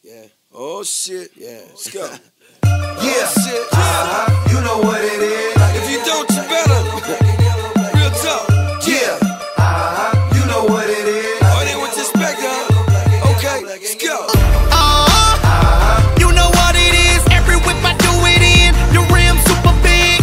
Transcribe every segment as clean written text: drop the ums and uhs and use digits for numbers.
Yeah. Oh shit. Yeah. Let's go. Yeah. Shit. You know what it is. If you don't, you better. Real talk. Yeah. You know what it is. Oh, they want this back, huh? Okay. Let's go. You know what it is. Every whip I do it in. The rim super big.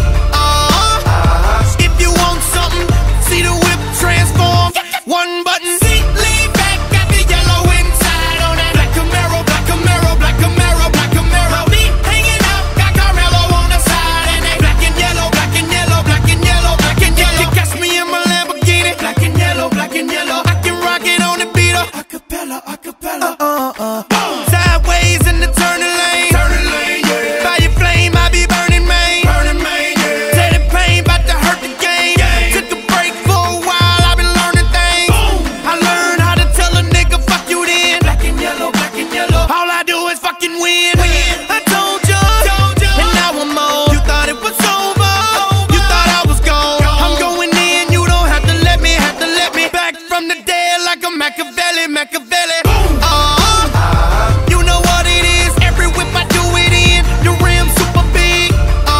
If you want something, see the whip transform. One button. Lean back, got the yellow inside on that black Camaro, black Camaro, black Camaro, black Camaro. Me hanging out, got Carmelo on the side, and they black and yellow, black and yellow, black and yellow, black and yellow. You catch me in my Lamborghini, black and yellow, black and yellow. I can rock it on the beat up, acapella, acapella. Sideways in the turning lane, yeah. By your flame, I be burning main, yeah. Tell the pain about to hurt the game. Took a break for a while, I been learning things. I learned how to tell a nigga fuck you then. Black and yellow, black and yellow. All I do is fucking win. I told ya, and now I'm on. You thought it was over, you thought I was gone. I'm going in, you don't have to let me, back from the dead like a Machiavelli, Machiavelli. You know what it is. Every whip I do it in. The rim super big.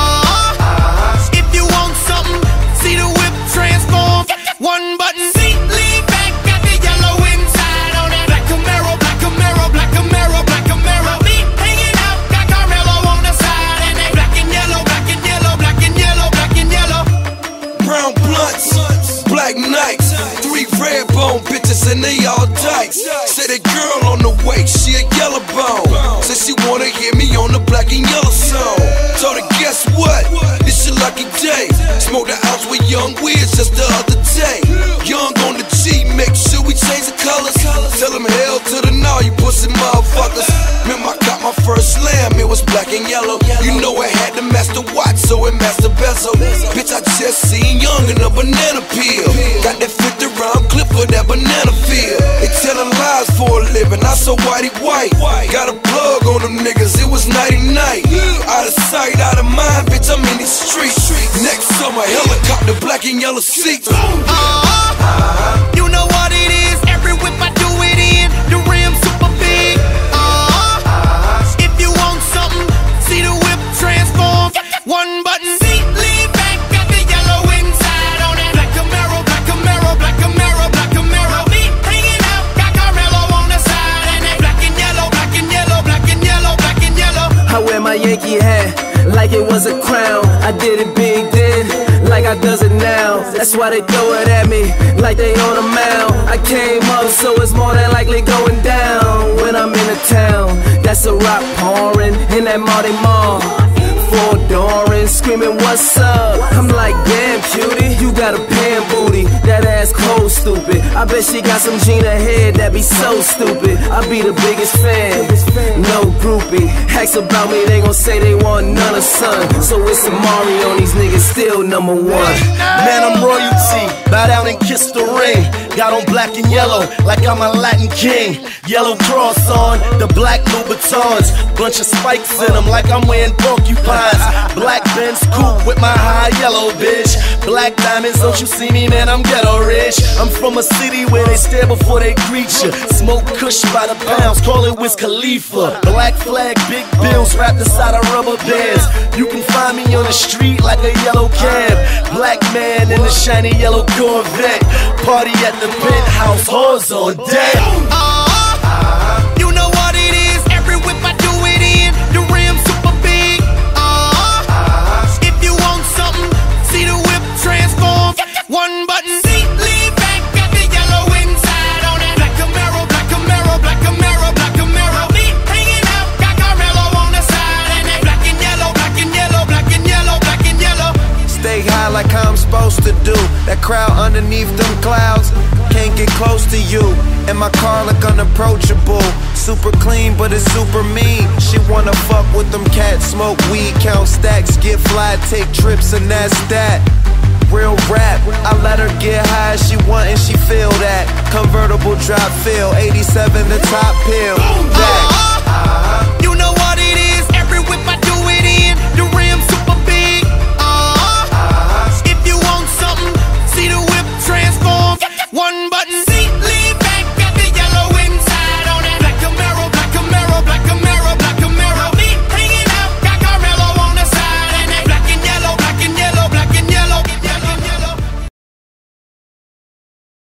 If you want something, see the whip transform. One button. Lean back, got the yellow inside on that black Camaro, black Camaro, black Camaro, black Camaro. Me hanging out, got Carmelo on the side, and they black and yellow, black and yellow, black and yellow, black and yellow. Brown blunts, black nights, 3 red bone bitches and they all dykes. Say that girl on the way, she a yellow bone. Said she wanna hear me on the black and yellow song. Told her, guess what? It's your lucky day. Smoked the ounce with Young Wiz just the other day. Young on the G, make sure we change the colors. Tell them hell to the no, you pussy motherfuckers. Remember I got my first slam, it was black and yellow. You know it had the master watch, so it master bezel. Bitch, I just seen Young in a banana peel. Got that 50 round clip for that banana field. They telling lies for a living, I so whitey white. Got a plug on them niggas, it was nighty night. Out of sight, out of mind, bitch, I'm in these streets. Next summer, helicopter, black and yellow seats. You know what it is. Every whip I do it in. The rim super big. If you want something, see the whip transform. One button. Lean back, got the yellow inside on that black Camaro, black Camaro, black Camaro, black Camaro. Me hanging out, got Carmelo on the side, and they black and yellow, black and yellow, black and yellow, black and yellow. I wear my Yankee hat like it was a crown. I did it big then, like I does it now. That's why they throw it at me, like they on a mound. I came up, so it's more than likely going down. When I'm in a town, that's a rock pouring in that Marty Mall. For Doran, screaming, what's up? I'm like, damn, cutie, you got a pan booty. That ass cold, stupid. I bet she got some Gina head that be so stupid. I be the biggest fan, no groupie. Hacks about me, they gon' say they want none of son. So it's Amari on these niggas, still #1. Man, I'm royalty, bow down and kiss the ring. Got on black and yellow, like I'm a Latin king. Yellow cross on, the black Louboutins. Bunch of spikes in them, like I'm wearing porcupines. Black Benz coupe with my high yellow bitch. Black diamonds, don't you see me, man, I'm ghetto rich. I'm from a city where they stare before they greet you. Smoke kush by the pounds, call it Wiz Khalifa. Black flag, big bills wrapped inside of rubber bands. You can find me on the street like a yellow cab. Black man in the shiny yellow Corvette. Party at the penthouse, whores on deck. You know what it is. Every whip I do it in. The rim super big. If you want something, see the whip transform. One button. Lean back, got the yellow inside on that black Camaro, black Camaro, black Camaro, black Camaro. Me hanging out, got Carmelo on the side, and they black and yellow, black and yellow, black and yellow, black and yellow. Stay high like I'm supposed to do. That crowd underneath them clouds can't get close to you. And my car look unapproachable. Super clean, but it's super mean. She wanna fuck with them cats, smoke weed, count stacks, get fly, take trips, and that's that. Real rap, I let her get high as she want and she feel that. Convertible drop feel, 87 the top pill.